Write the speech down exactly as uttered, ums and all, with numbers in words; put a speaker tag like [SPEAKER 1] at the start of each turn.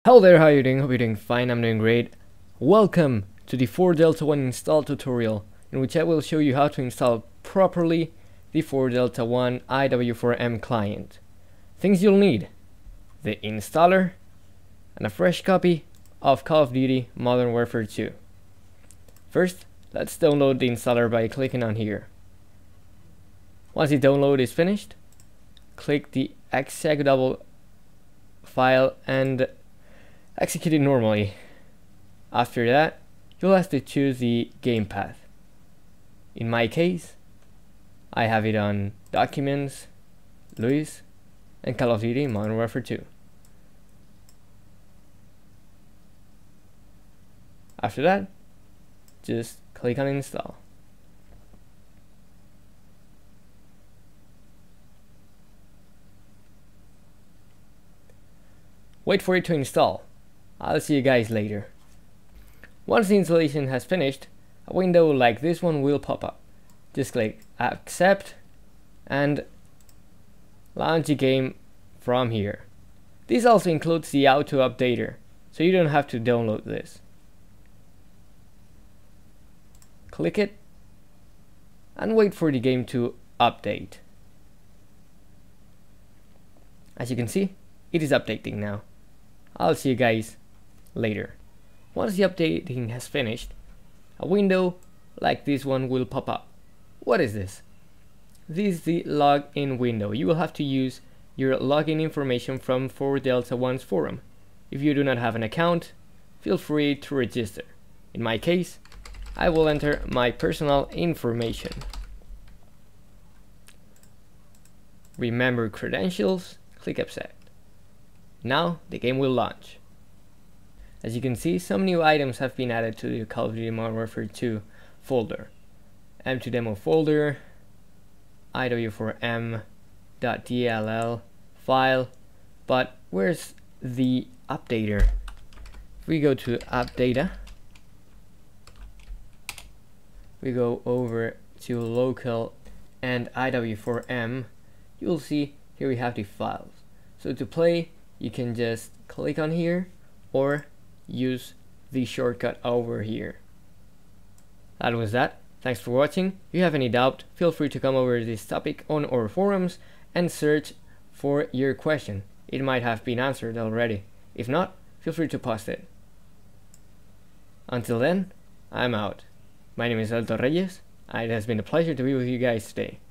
[SPEAKER 1] Hello there, how are you doing? Hope you're doing fine. I'm doing great. Welcome to the four delta one install tutorial, in which I will show you how to install properly the four delta one I W four M client. Things you'll need: the installer and a fresh copy of Call of Duty Modern Warfare two. First, let's download the installer by clicking on here. Once the download is finished, click the executable file and execute it normally. After that, you'll have to choose the game path. In my case, I have it on Documents, Luis, and Call of Duty Modern Warfare two. After that, just click on Install. Wait for it to install. I'll see you guys later. Once the installation has finished, a window like this one will pop up. Just click Accept and launch the game from here. This also includes the auto updater, so you don't have to download this. Click it and wait for the game to update. As you can see, it is updating now. I'll see you guys later. Once the updating has finished, a window like this one will pop up. What is this? This is the login window. You will have to use your login information from four delta one's forum. If you do not have an account, feel free to register. In my case, I will enter my personal information. Remember credentials, click Accept. Now the game will launch. As you can see, some new items have been added to the Call of Duty Modern Warfare two folder. M two demo folder, I W four M .D L L file, but where's the updater? If we go to App Data, we go over to Local and I W four M, you'll see here we have the files. So to play, you can just click on here or use the shortcut over here. That was that. Thanks for watching. If you have any doubt, feel free to come over to this topic on our forums and search for your question. It might have been answered already. If not, feel free to post it. Until then, I'm out. My name is Alto Reyes, and it has been a pleasure to be with you guys today.